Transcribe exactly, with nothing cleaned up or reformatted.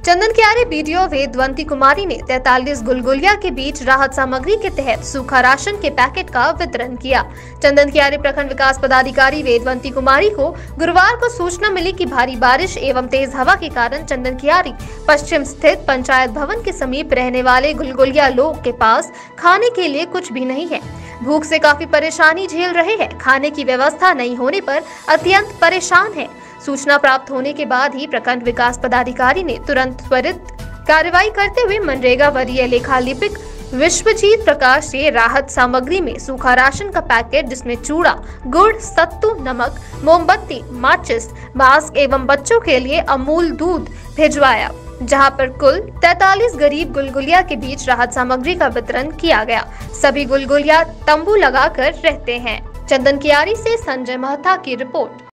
चंदन कियारी बीडीओ वेदवंती कुमारी ने तैंतालीस गुलगुलिया के बीच राहत सामग्री के तहत सूखा राशन के पैकेट का वितरण किया। चंदन कियारी प्रखंड विकास पदाधिकारी वेदवंती कुमारी को गुरुवार को सूचना मिली कि भारी बारिश एवं तेज हवा के कारण चंदन कियारी पश्चिम स्थित पंचायत भवन के समीप रहने वाले गुलगुलिया लोग के पास खाने के लिए कुछ भी नहीं है। भूख से काफी परेशानी झेल रहे हैं। खाने की व्यवस्था नहीं होने पर अत्यंत परेशान है। सूचना प्राप्त होने के बाद ही प्रखंड विकास पदाधिकारी ने तुरंत त्वरित कार्रवाई करते हुए मनरेगा वरीय लेखा लिपिक विश्वजीत प्रकाश से राहत सामग्री में सूखा राशन का पैकेट जिसमें चूड़ा, गुड़, सत्तू, नमक, मोमबत्ती, माचिस, मास्क एवं बच्चों के लिए अमूल दूध भिजवाया, जहां पर कुल तैंतालीस गरीब गुलगुलिया के बीच राहत सामग्री का वितरण किया गया। सभी गुलगुलिया तंबू लगाकर रहते हैं। चंदन कियारी से संजय महता की रिपोर्ट।